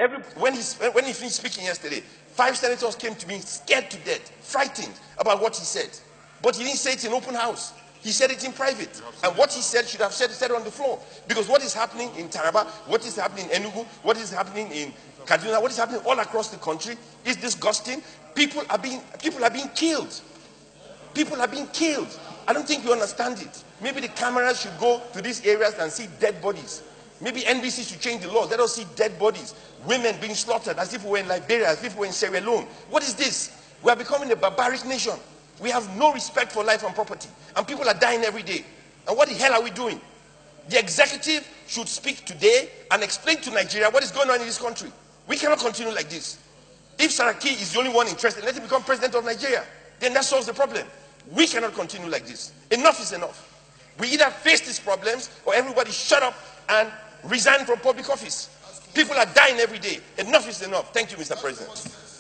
When he finished speaking yesterday, 5 senators came to me scared to death, frightened about what he said. But he didn't say it in open house. He said it in private. And what he said should have said on the floor. Because what is happening in Taraba, what is happening in Enugu, what is happening in Kaduna, what is happening all across the country is disgusting. People are being killed. People are being killed. I don't think you understand it. Maybe the cameras should go to these areas and see dead bodies. Maybe NBC should change the law. Let us see dead bodies. Women being slaughtered as if we were in Liberia, as if we were in Sierra Leone. What is this? We are becoming a barbaric nation. We have no respect for life and property. And people are dying every day. And what the hell are we doing? The executive should speak today and explain to Nigeria what is going on in this country. We cannot continue like this. If Saraki is the only one interested, let him become president of Nigeria. Then that solves the problem. We cannot continue like this. Enough is enough. We either face these problems or everybody shut up and resign from public office. People are dying every day. Enough is enough. Thank you, Mr. President.